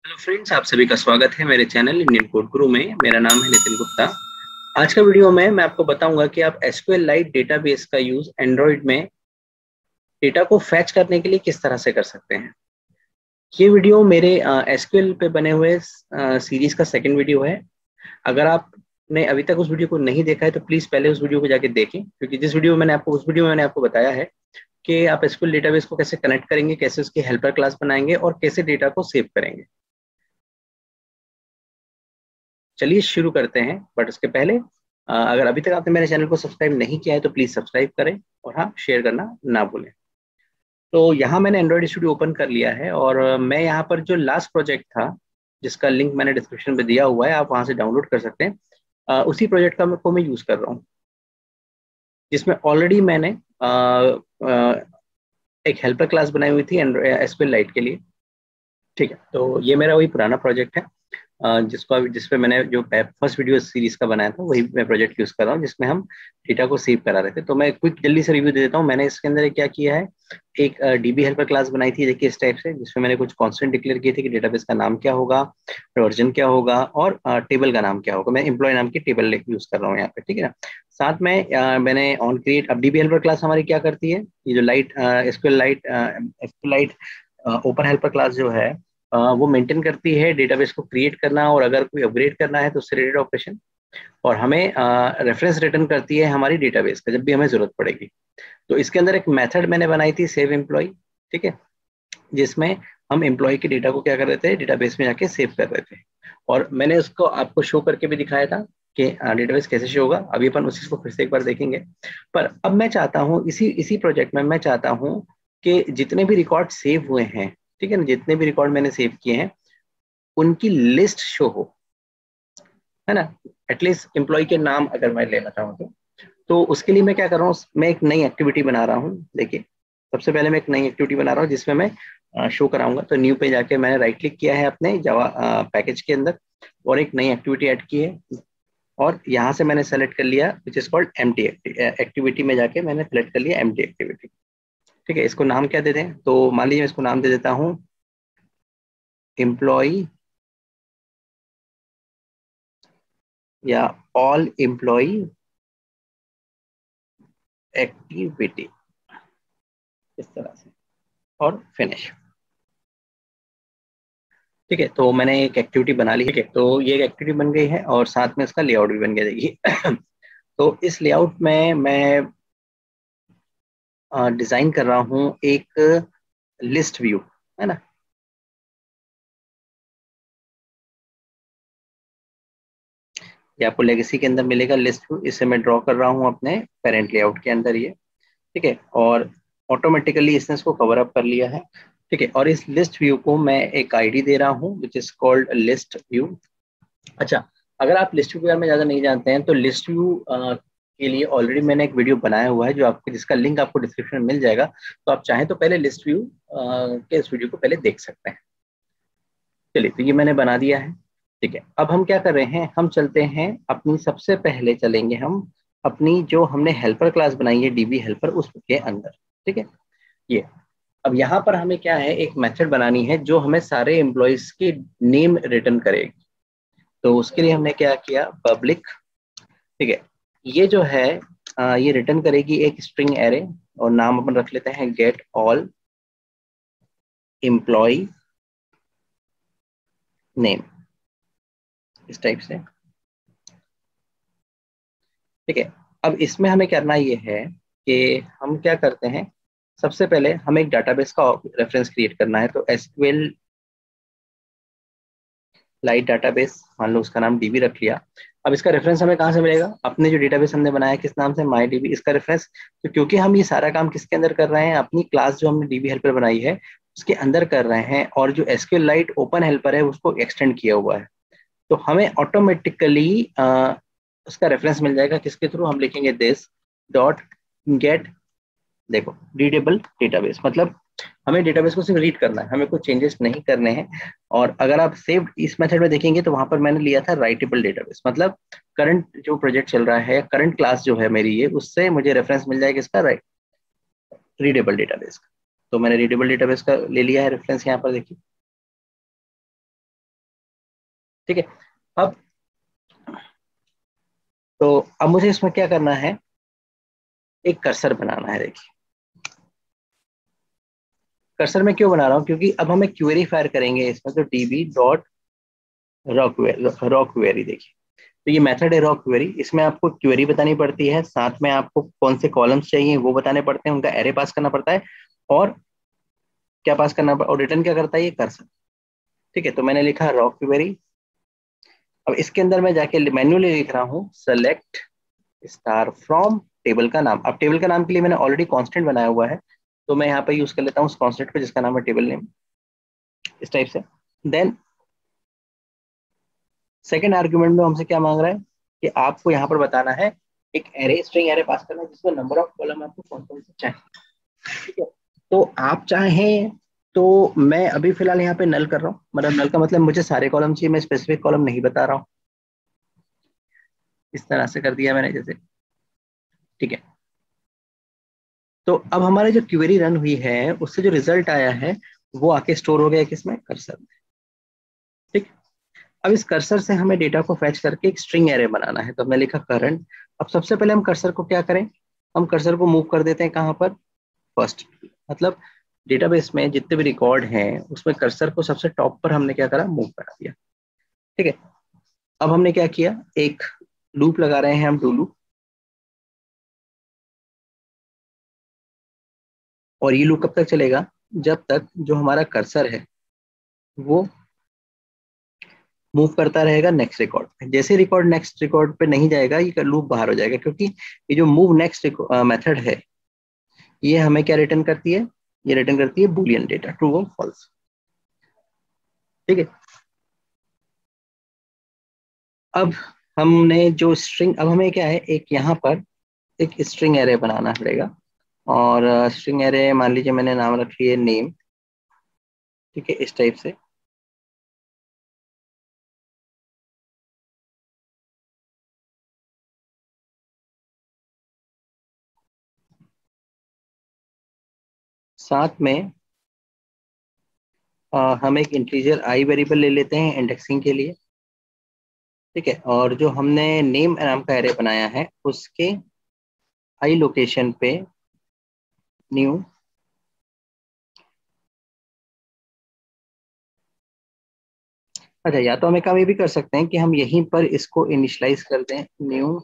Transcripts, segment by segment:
Hello friends, आप सभी का स्वागत है मेरे चैनल इंडियन कोड गुरु में। मेरा नाम है नितिन गुप्ता। आज का वीडियो में मैं आपको बताऊंगा कि आप SQLite डेटाबेस का यूज एंड्रॉइड में डेटा को फैच करने के लिए किस तरह से कर सकते हैं। ये वीडियो मेरे SQL पे बने हुए सीरीज का सेकंड वीडियो है। अगर आपने अभी तक उस वीडियो को नहीं देखा है तो प्लीज पहले उस वीडियो को जाके देखें, क्योंकि उस वीडियो में मैंने आपको बताया है कि आप SQL डेटाबेस को कैसे कनेक्ट करेंगे, कैसे उसकी हेल्पर क्लास बनाएंगे और कैसे डेटा को सेव करेंगे। चलिए शुरू करते हैं। बट उसके पहले अगर अभी तक आपने मेरे चैनल को सब्सक्राइब नहीं किया है तो प्लीज सब्सक्राइब करें और हाँ, शेयर करना ना भूलें। तो यहाँ मैंने एंड्रॉइड स्टूडियो ओपन कर लिया है और मैं यहाँ पर जो लास्ट प्रोजेक्ट था जिसका लिंक मैंने डिस्क्रिप्शन में दिया हुआ है, आप वहाँ से डाउनलोड कर सकते हैं। उसी प्रोजेक्ट को मैं यूज कर रहा हूँ, जिसमें ऑलरेडी मैंने एक हेल्पर क्लास बनाई हुई थी SQLite के लिए। ठीक है, तो ये मेरा वही पुराना प्रोजेक्ट है जिसपे मैंने जो फर्स्ट वीडियो सीरीज का बनाया था, वही मैं प्रोजेक्ट यूज कर रहा हूँ, जिसमें हम डेटा को सेव करा रहे थे। तो मैं क्विक जल्दी से रिव्यू दे देता हूँ। मैंने इसके अंदर क्या किया है, एक DB हेल्पर क्लास बनाई थी, देखिए इस टाइप से, जिसमें मैंने कुछ कॉन्स्टेंट डिक्लेयर किए थे कि डेटाबेस का नाम क्या होगा, वर्जन क्या होगा और टेबल का नाम क्या होगा। मैं एम्प्लॉय नाम की टेबल यूज कर रहा हूँ यहाँ पे, ठीक है ना। साथ में मैंने ऑन क्रिएट, अब DB हेल्पर क्लास हमारी क्या करती है, ये जो SQLite ओपन हेल्पर क्लास जो है, वो मेंटेन करती है डेटाबेस को क्रिएट करना, और अगर कोई अपग्रेड करना है तो उससे रिलेटेड ऑपरेशन, और हमें रेफरेंस रिटर्न करती है हमारी डेटाबेस का जब भी हमें जरूरत पड़ेगी। तो इसके अंदर एक मेथड मैंने बनाई थी, सेव एम्प्लॉय, ठीक है, जिसमें हम एम्प्लॉय के डेटा को क्या कर रहे थे, डेटाबेस में जाके सेव कर रहे थे। और मैंने उसको आपको शो करके भी दिखाया था कि डेटाबेस कैसे शो होगा। अभी अपन उसी को फिर से एक बार देखेंगे। पर अब मैं चाहता हूँ इसी इसी प्रोजेक्ट में मैं चाहता हूँ कि जितने भी रिकॉर्ड सेव हुए हैं, ठीक है ना, जितने भी रिकॉर्ड मैंने सेव किए हैं उनकी लिस्ट शो हो, है ना। एटलीस्ट एम्प्लॉय के नाम अगर मैं लेना चाहूँ तो उसके लिए मैं क्या कर रहा हूँ, मैं एक नई एक्टिविटी बना रहा हूँ। देखिए, सबसे पहले मैं एक नई एक्टिविटी बना रहा हूँ जिसमें मैं शो कराऊंगा। तो न्यू पे जाके मैंने राइट क्लिक किया है अपने जावा पैकेज के अंदर और एक नई एक्टिविटी ऐड की है। और यहाँ से मैंने सेलेक्ट कर लिया which is called empty activity में जाके मैंने सेलेक्ट कर लिया एम्प्टी एक्टिविटी। ठीक है, इसको नाम क्या दे दें, तो मान लीजिए मैं इसको नाम दे देता हूँ एम्प्लॉय या ऑल एम्प्लॉय एक्टिविटी, इस तरह से, और फिनिश। ठीक है, तो मैंने एक एक्टिविटी बना ली है। ठीक है, तो ये एक एक्टिविटी बन गई है और साथ में इसका लेआउट भी बन गया, देखिए। तो इस लेआउट में मैं डिजाइन कर रहा हूँ एक लिस्ट व्यू, है ना। ये आपको लेगेसी के अंदर मिलेगा लिस्ट व्यू, इसे मैं ड्रॉ कर रहा हूँ अपने पेरेंट लेआउट के अंदर ये। ठीक है, और ऑटोमेटिकली इसने इसको कवर अप कर लिया है। ठीक है, और इस लिस्ट व्यू को मैं एक आईडी दे रहा हूँ which is called list view. अच्छा, अगर आप लिस्ट व्यू के बारे में ज्यादा नहीं जानते हैं तो लिस्ट व्यू के लिए ऑलरेडी मैंने एक वीडियो बनाया हुआ है जो आपको, जिसका लिंक आपको डिस्क्रिप्शन में मिल जाएगा। तो आप चाहें तो पहले लिस्ट व्यू के इस वीडियो को पहले देख सकते हैं। चलिए, तो ये मैंने बना दिया है। ठीक है, अब हम क्या कर रहे हैं, हम चलते हैं अपनी, सबसे पहले चलेंगे हम अपनी जो हमने हेल्पर क्लास बनाई है DB हेल्पर, उसके अंदर। ठीक है, ये अब यहाँ पर हमें क्या है, एक मेथड बनानी है जो हमें सारे एम्प्लॉयज के नेम रिटर्न करेगी। तो उसके लिए हमने क्या किया, पब्लिक, ठीक है, ये जो है ये रिटर्न करेगी एक स्ट्रिंग एरे, और नाम अपन रख लेते हैं गेट ऑल एम्प्लॉय नेम, इस टाइप से। ठीक है, अब इसमें हमें करना ये है कि हम क्या करते हैं, सबसे पहले हमें एक डाटाबेस का रेफरेंस क्रिएट करना है। तो SQL लाइट डाटाबेस, मान लो उसका नाम DB रख लिया। अब इसका रेफरेंस हमें कहाँ से मिलेगा, अपने जो डेटाबेस हमने बनाया किस नाम से, माई DB, इसका रेफरेंस। तो क्योंकि हम ये सारा काम किसके अंदर कर रहे हैं, अपनी क्लास जो हमने DB हेल्पर बनाई है उसके अंदर कर रहे हैं, और जो SQLite ओपन हेल्पर है उसको एक्सटेंड किया हुआ है। तो हमें ऑटोमेटिकली उसका रेफरेंस मिल जाएगा, किसके थ्रू, हम लिखेंगे दिस डॉट गेट, देखो, रीडेबल डेटाबेस, मतलब हमें डेटाबेस को सिर्फ रीड करना है, हमें कुछ चेंजेस नहीं करने हैं। और अगर आप सेव इस मेथड में देखेंगे तो वहां पर मैंने लिया था राइटेबल डेटाबेस, मतलब करंट जो प्रोजेक्ट चल रहा है, करंट क्लास जो है मेरी ये, उससे मुझे रेफरेंस मिल जाएगा इसका, राइट, रीडेबल डेटाबेस का। तो मैंने रीडेबल डेटाबेस का ले लिया है रेफरेंस यहाँ पर, देखिए। ठीक है। अब तो अब मुझे इसमें क्या करना है, एक कर्सर बनाना है। देखिए कर्सर में क्यों बना रहा हूँ, क्योंकि अब हमें क्वेरी फायर करेंगे इसमें, तो डीबी डॉट रॉ क्वेरी। देखिए तो ये मेथड है रॉ क्वेरी, इसमें आपको क्वेरी बतानी पड़ती है, साथ में आपको कौन से कॉलम्स चाहिए वो बताने पड़ते हैं, उनका एरे पास करना पड़ता है, और क्या पास करना, और रिटर्न क्या करता है ये कर्सर। ठीक है, तो मैंने लिखा रॉ क्वेरी। अब इसके अंदर मैं जाके मैन्युअली लिख रहा हूँ सेलेक्ट स्टार फ्रॉम टेबल का नाम। अब टेबल का नाम के लिए मैंने ऑलरेडी कांस्टेंट बनाया हुआ है, तो मैं यहाँ पे यूज कर लेता हूँ उस कांस्टेंट को जिसका नाम है टेबल नेम, इस टाइप से। देन सेकेंड आर्ग्यूमेंट में हमसे क्या मांग रहा है कि आपको यहाँ पर बताना है एक एरे, स्ट्रिंग एरे पास करना है जिसमें नंबर ऑफ कॉलम आपको कौन कौन से चाहिए। ठीक है, तो आप चाहें तो मैं अभी फिलहाल यहाँ पे नल कर रहा हूँ, मतलब नल का मतलब मुझे सारे कॉलम चाहिए, मैं स्पेसिफिक कॉलम नहीं बता रहा हूँ। इस तरह से कर दिया मैंने जैसे। ठीक है, तो अब हमारे जो क्वेरी रन हुई है उससे जो रिजल्ट आया है वो आके स्टोर हो गया किसमें, कर्सर में। ठीक, अब इस कर्सर से हमें डेटा को फैच करके एक स्ट्रिंग एरे बनाना है, तो हमने लिखा करंट। अब सबसे पहले हम कर्सर को क्या करें, हम कर्सर को मूव कर देते हैं कहाँ पर, फर्स्ट, मतलब डेटाबेस में जितने भी रिकॉर्ड हैं उसमें कर्सर को सबसे टॉप पर हमने क्या करा, मूव करा दिया। ठीक है, अब हमने क्या किया, एक लूप लगा रहे हैं हम, डू लूप। और ये लूप कब तक चलेगा, जब तक जो हमारा कर्सर है वो मूव करता रहेगा नेक्स्ट रिकॉर्ड पे। जैसे रिकॉर्ड नेक्स्ट रिकॉर्ड पे नहीं जाएगा ये लूप बाहर हो जाएगा, क्योंकि ये जो मूव नेक्स्ट मेथड है ये हमें क्या रिटर्न करती है, ये रिटर्न करती है बुलियन डेटा, ट्रू और फॉल्स। ठीक है, अब हमने जो स्ट्रिंग, अब हमें क्या है, एक यहाँ पर एक स्ट्रिंग एरे बनाना पड़ेगा, और स्ट्रिंग एरे मान लीजिए मैंने नाम रख लिया नेम। ठीक है, इस टाइप से। साथ में हम एक इंटीजर आई वेरिएबल ले लेते हैं इंडेक्सिंग के लिए। ठीक है, और जो हमने नेम नाम का एरे बनाया है उसके आई लोकेशन पे न्यू, अच्छा या तो हम एक काम ये भी कर सकते हैं कि हम यहीं पर इसको इनिशियलाइज कर दें, न्यू।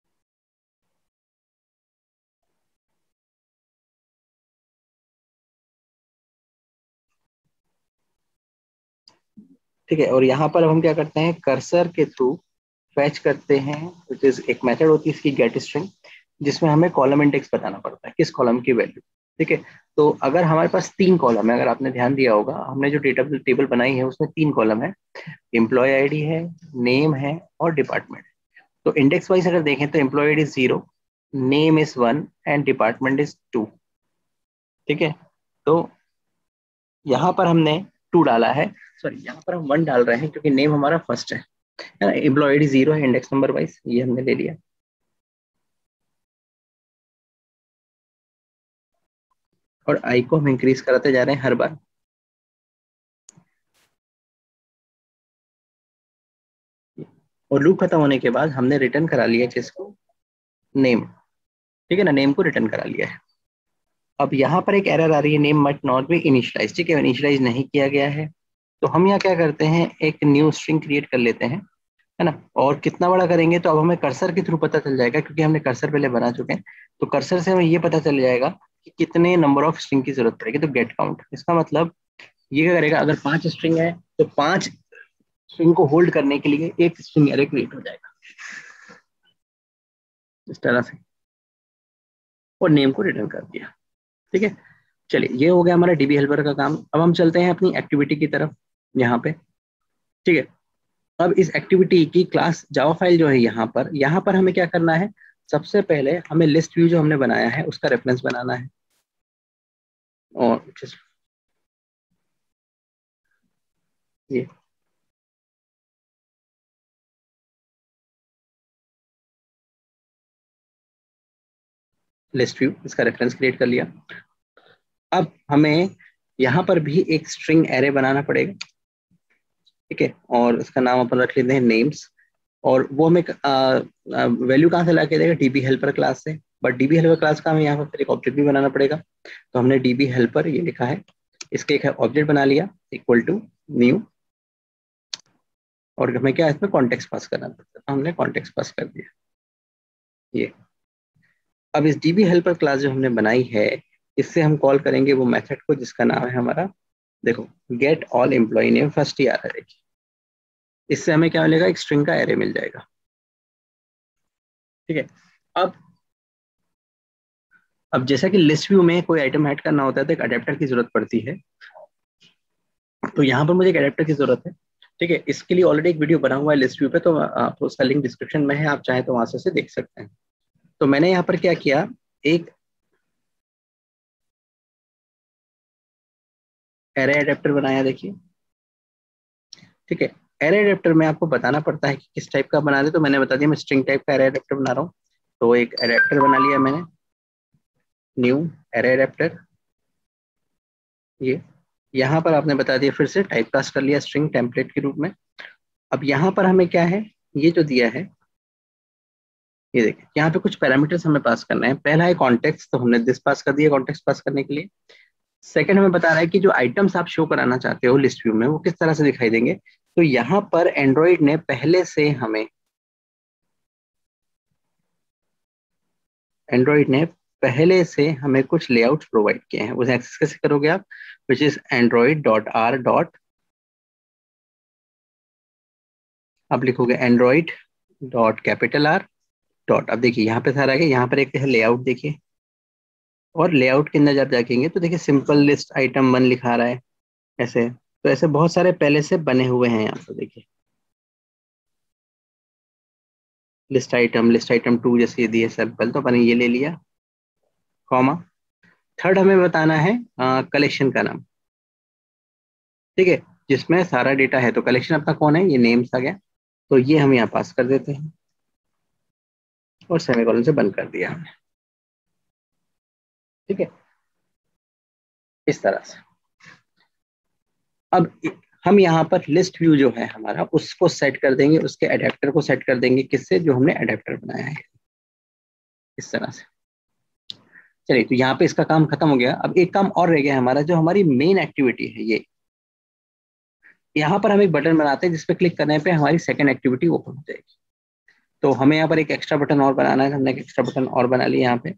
ठीक है, और यहाँ पर अब हम क्या करते हैं, कर्सर के थ्रू फैच करते हैं, विच इज एक मेथड होती है इसकी गेट स्ट्रिंग, जिसमें हमें कॉलम इंडेक्स बताना पड़ता है, किस कॉलम की वैल्यू। ठीक है, तो अगर हमारे पास तीन कॉलम है, अगर आपने ध्यान दिया होगा हमने जो डेटा टेबल बनाई है उसमें तीन कॉलम है, एम्प्लॉय आईडी है, नेम है और डिपार्टमेंट। तो इंडेक्स वाइज अगर देखें तो employee ID 0, name is 1 and department is 2। ठीक है, तो यहाँ पर हमने 2 डाला है, सॉरी यहाँ पर हम 1 डाल रहे हैं क्योंकि नेम हमारा फर्स्ट है ना, एम्प्लॉय आईडी 0 है, इंडेक्स नंबर वाइज ये हमने ले लिया। और आई को हम इंक्रीज कराते जा रहे हैं हर बार। और लूप खत्म होने के बाद हमने रिटर्न करा लिया जिसको, नेम। ठीक है ना, नेम को रिटर्न करा लिया है। अब यहाँ पर एक एरर आ रही है, नेम मट नॉट बी इनिशियलाइज। ठीक है, इनिशियलाइज नहीं किया गया है, तो हम यहाँ क्या करते हैं, एक न्यू स्ट्रिंग क्रिएट कर लेते हैं, है ना। और कितना बड़ा करेंगे तो अब हमें कर्सर के थ्रू पता चल जाएगा, क्योंकि हमने कर्सर पहले बना चुके हैं, तो कर्सर से हमें ये पता चल जाएगा कि कितने नंबर ऑफ स्ट्रिंग की जरूरत पड़ेगी। तो गेट काउंट, इसका मतलब ये क्या करेगा, अगर 5 स्ट्रिंग है तो 5 स्ट्रिंग को होल्ड करने के लिए एक स्ट्रिंग एरे क्रिएट हो जाएगा इस तरह से, और नेम को रिटर्न कर दिया। ठीक है, चलिए ये हो गया हमारा डीबी हेल्पर का काम। अब हम चलते हैं अपनी एक्टिविटी की तरफ यहाँ पे। ठीक है, अब इस एक्टिविटी की क्लास जावा फाइल जो है यहाँ पर हमें क्या करना है, सबसे पहले हमें लिस्ट व्यू जो हमने बनाया है उसका रेफरेंस बनाना है। और ये लिस्ट व्यू, इसका रेफरेंस क्रिएट कर लिया। अब हमें यहाँ पर भी एक स्ट्रिंग एरे बनाना पड़ेगा। ठीक है, और इसका नाम अपन रख लेते हैं नेम्स, और वो हमें वैल्यू कहाँ से ला के देगा, डीबी हेल्पर क्लास से। बट डीबी हेल्पर क्लास का हमें यहाँ पर एक ऑब्जेक्ट भी बनाना पड़ेगा, तो हमने डीबी हेल्पर ये लिखा है, इसके एक ऑब्जेक्ट बना लिया इक्वल टू न्यू, और हमें क्या इसमें कॉन्टेक्स्ट पास करना पड़ता है, तो हमने कॉन्टेक्स्ट पास कर दिया ये। अब इस डीबी हेल्पर क्लास जो हमने बनाई है, इससे हम कॉल करेंगे वो मेथड को जिसका नाम है हमारा, देखो, get all employee name first ही आ रहा है, देखिए इससे हमें क्या मिलेगा, एक स्ट्रिंग का एरे मिल जाएगा। ठीक है, अब जैसा कि लिस्ट व्यू में कोई आइटम ऐड करना होता है तो एक अडेप्टर की जरूरत पड़ती है, तो यहाँ पर मुझे एक अडेप्टर की जरूरत है। ठीक है, इसके लिए ऑलरेडी एक वीडियो बना हुआ है लिस्ट व्यू पे, तो आप उसका लिंक डिस्क्रिप्शन में है, आप चाहें तो वहां से उसे देख सकते हैं। तो मैंने यहाँ पर क्या किया, एक एरे अडेप्टर बनाया, देखिए। ठीक है, एरे अडेप्टर में आपको बताना पड़ता है कि किस टाइप का बना दे, तो मैंने बता दिया मैं स्ट्रिंग टाइप का एरे अडेप्टर बना रहा हूँ, तो एक अडेप्टर बना लिया मैंने, न्यू एरे अडेप्टर। ये यहाँ पर आपने बता दिया, फिर से टाइप कास्ट कर लिया स्ट्रिंग टेम्पलेट के रूप में। अब यहाँ पर हमें क्या है, ये जो दिया है, ये देखिए यहाँ पे कुछ पैरामीटर्स हमें पास करना है। पहला है कॉन्टेक्स्ट, तो हमने दिस पास कर दिया कॉन्टेक्स्ट पास करने के लिए। सेकंड हमें बता रहा है कि जो आइटम्स आप शो कराना चाहते हो लिस्ट व्यू में वो किस तरह से दिखाई देंगे, तो यहाँ पर एंड्रॉइड ने पहले से हमें कुछ लेआउट प्रोवाइड किए हैं, उसे एक्सेस कैसे करोगे आप, विच इज android.r. आप लिखोगे android.R. अब देखिए यहाँ पे सारा है, यहाँ पर एक है लेआउट, देखिए, और लेआउट के अंदर जब जाएंगे तो देखिए सिंपल लिस्ट आइटम 1 लिखा रहा है ऐसे, तो ऐसे बहुत सारे पहले से बने हुए हैं यहाँ पर, देखिए लिस्ट आइटम 2 जैसे ये दिए सैंपल, तो मैंने ये ले लिया, कॉमा। थर्ड हमें बताना है कलेक्शन का नाम, ठीक है, जिसमें सारा डेटा है, तो कलेक्शन अपना कौन है, ये नेम्स आ गया, तो ये हम यहाँ पास कर देते हैं और सेमीकोलन से बंद कर दिया हमने। ठीक है, इस तरह से। अब हम यहाँ पर लिस्ट व्यू जो है हमारा, उसको सेट कर देंगे, उसके अडेप्टर को सेट कर देंगे, किससे, जो हमने अडेप्टर बनाया है, इस तरह से। चलिए, तो यहाँ पे इसका काम खत्म हो गया। अब एक काम और रह गया हमारा, जो हमारी मेन एक्टिविटी है, ये यहाँ पर हम एक बटन बनाते हैं जिसपे क्लिक करने पे हमारी सेकंड एक्टिविटी ओपन हो जाएगी। तो हमें यहाँ पर एक एक्स्ट्रा बटन और बनाना है, हमने एक एक्स्ट्रा बटन और बना लिया यहाँ पे,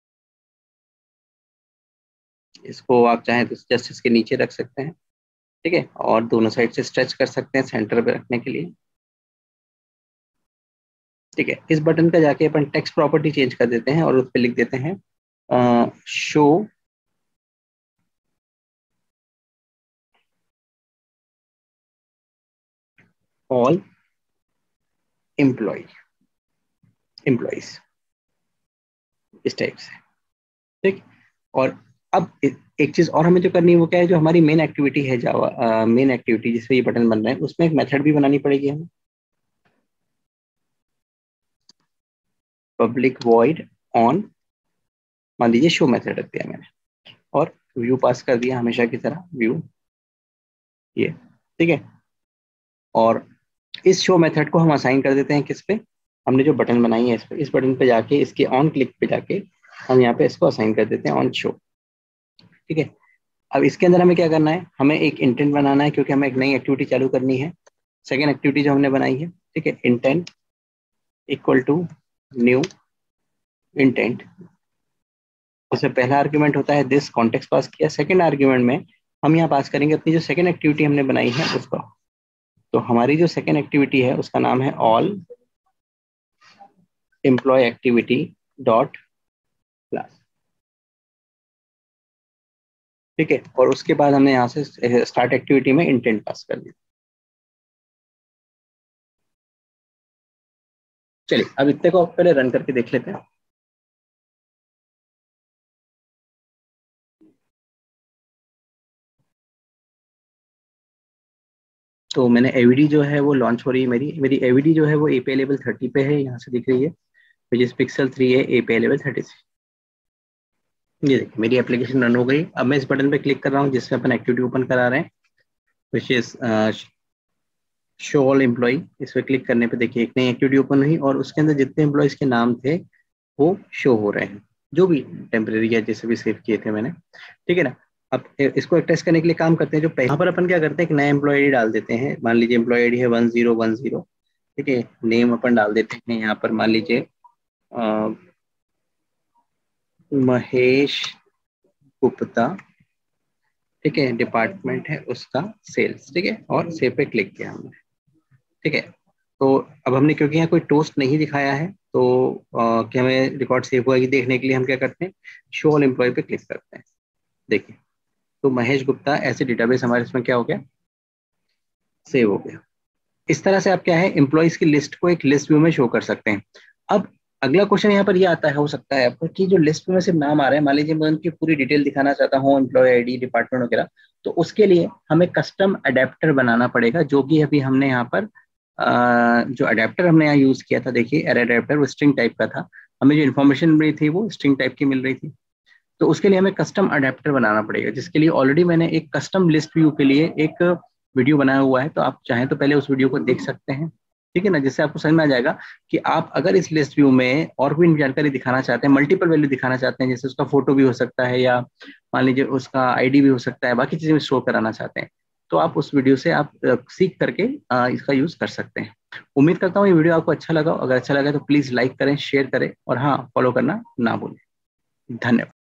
इसको आप चाहें तो जस्ट इसके नीचे रख सकते हैं। ठीक है, और दोनों साइड से स्ट्रेच कर सकते हैं सेंटर पे रखने के लिए। ठीक है, इस बटन का जाके अपन टेक्स्ट प्रॉपर्टी चेंज कर देते हैं और उस पर लिख देते हैं शो ऑल एम्प्लॉइज, इस टाइप से। ठीक, और अब एक चीज और हमें जो करनी है वो क्या है, जो हमारी मेन एक्टिविटी है जावा मेन एक्टिविटी जिसपे ये बटन बन रहा है, उसमें एक मेथड भी बनानी पड़ेगी हमें, पब्लिक वॉइड ऑन, मान लीजिए शो मेथड रख दिया मैंने, और व्यू पास कर दिया हमेशा की तरह व्यू, ये। ठीक है, और इस शो मेथड को हम असाइन कर देते हैं किस पे, हमने जो बटन बनाई है इस पे, इस बटन पे जाके इसके ऑन क्लिक पे जाके हम यहाँ पे इसको असाइन कर देते हैं ऑन शो। ठीक है, अब इसके अंदर हमें क्या करना है, हमें एक इंटेंट बनाना है, क्योंकि हमें एक नई एक्टिविटी चालू करनी है, सेकेंड एक्टिविटी जो हमने बनाई है। ठीक है, intent equal to new intent, उसमें पहला आर्ग्यूमेंट होता है दिस, कॉन्टेक्स्ट पास किया, सेकेंड आर्ग्यूमेंट में हम यहाँ पास करेंगे अपनी जो सेकेंड एक्टिविटी हमने बनाई है उसका। तो हमारी जो सेकेंड एक्टिविटी है उसका नाम है all employee activity dot class. ठीक है, और उसके बाद हमने यहाँ से स्टार्ट एक्टिविटी में इंटेंट पास कर दिया। चलिए, अब इतने को पहले रन करके देख लेते हैं। तो मैंने एवीडी जो है वो लॉन्च हो रही है, मेरी एवीडी जो है वो एपीआई लेवल 30 पे है, यहाँ से दिख रही है, विच इज पिक्सल 3 है, एपीआई लेवल 36। ये देखिए मेरी एप्लीकेशन रन हो गई। अब मैं इस बटन पे क्लिक कर रहा हूँ जिसमें अपन एक्टिविटी ओपन करा रहे हैं, which is show all employee, इस पर क्लिक करने पे देखिए एक नई एक्टिविटी ओपन हुई और उसके अंदर जितने एम्प्लॉयज के नाम थे वो शो हो रहे हैं, जो भी टेम्परेरी या जैसे भी सेव किए थे मैंने, ठीक है ना। अब इसको टेस्ट करने के लिए काम करते हैं, जो यहाँ पर अपन क्या करते हैं, एक नया एम्प्लॉय आईडी डाल देते हैं। मान लीजिए एम्प्लॉय आईडी है 1010, ठीक है। नेम अपन डाल देते हैं यहाँ पर, मान लीजिए महेश गुप्ता, ठीक है। डिपार्टमेंट है उसका सेल्स, ठीक है, और सेव पे क्लिक किया हमने, ठीक है। तो अब हमने, क्योंकि यहाँ कोई टोस्ट नहीं दिखाया है, तो कि हमें रिकॉर्ड सेव हुआ कि देखने के लिए हम क्या करते हैं, शो ऑल एम्प्लॉय पे क्लिक करते हैं। देखिए, तो महेश गुप्ता ऐसे डेटाबेस हमारे इसमें क्या हो गया, सेव हो गया। इस तरह से आप क्या है, एम्प्लॉयज की लिस्ट को एक लिस्ट व्यू में शो कर सकते हैं। अब अगला क्वेश्चन यहाँ पर ये आता है, हो सकता है आपको, कि जो लिस्ट में सिर्फ नाम आ रहे हैं, मान लीजिए मैं उनकी पूरी डिटेल दिखाना चाहता हूँ, एम्प्लॉय आईडी, डिपार्टमेंट वगैरह, तो उसके लिए हमें कस्टम अडेप्टर बनाना पड़ेगा, जो कि अभी हमने यहाँ पर जो अडेप्टर हमने यहाँ यूज किया था, देखिए एरे अडेप्टर, वो स्ट्रिंग टाइप का था। हमें जो इन्फॉर्मेशन मिली थी वो स्ट्रिंग टाइप की मिल रही थी। तो उसके लिए हमें कस्टम अडेप्टर बनाना पड़ेगा, जिसके लिए ऑलरेडी मैंने एक कस्टम लिस्ट व्यू के लिए एक वीडियो बनाया हुआ है, तो आप चाहें तो पहले उस वीडियो को देख सकते हैं, ठीक है ना, जिससे आपको समझ में आ जाएगा कि आप अगर इस लिस्ट व्यू में और कोई जानकारी दिखाना चाहते हैं, मल्टीपल वैल्यू दिखाना चाहते हैं, जैसे उसका फोटो भी हो सकता है, या मान लीजिए उसका आईडी भी हो सकता है, बाकी चीजें भी शो कराना चाहते हैं, तो आप उस वीडियो से आप सीख करके इसका यूज कर सकते हैं। उम्मीद करता हूँ ये वीडियो आपको अच्छा लगा। अगर अच्छा लगा तो प्लीज लाइक करें, शेयर करें, और हाँ, फॉलो करना ना भूलें। धन्यवाद।